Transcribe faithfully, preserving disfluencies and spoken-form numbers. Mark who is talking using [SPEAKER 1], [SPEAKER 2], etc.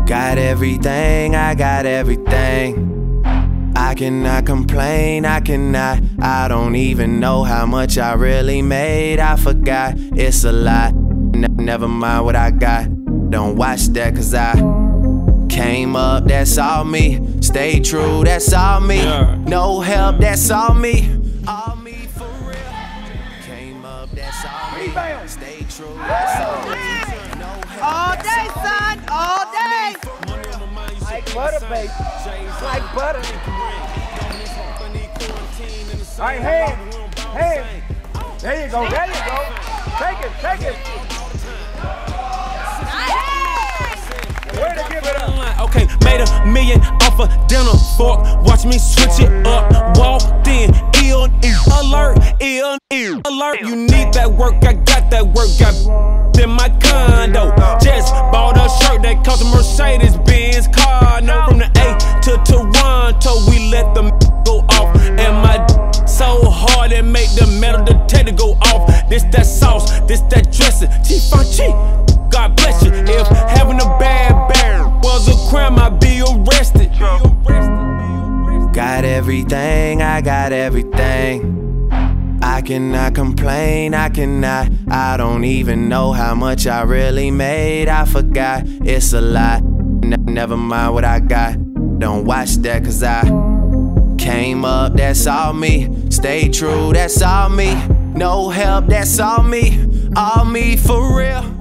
[SPEAKER 1] Got everything, I got everything. I cannot complain, I cannot. I don't even know how much I really made. I forgot, it's a lot. Ne never mind what I got. Don't watch that, cause I came up, that's all me. Stay true, that's all me. No help, that's all me. All me for real. Came up, that's all me. Stay true, that's all me. No help,
[SPEAKER 2] all day, son, all day.
[SPEAKER 3] Like butter, baby. Like butter. All right, hand, hand. There you go, there you go. Take it, take it. Way to give it up.
[SPEAKER 4] Okay, made a million off a dinner fork. Watch me switch it up. Walked in, ill, ill alert, ill, ill alert. You need that work, I got that work. Got in my condo. Just bought a shirt that cost a Mercedes Benz car. No, from the A to Toronto, we let them go off. And my so hard it make the metal detector go off. This that sauce, this that dressing. T-Funchi, God bless you. If having a bad bear was a crime, I'd be arrested.
[SPEAKER 1] Got everything, I got everything. I cannot complain, I cannot. I don't even know how much I really made. I forgot, it's a lot. Ne never mind what I got. Don't watch that, cause I came up, that's all me. Stay true, that's all me. No help, that's all me. All me for real.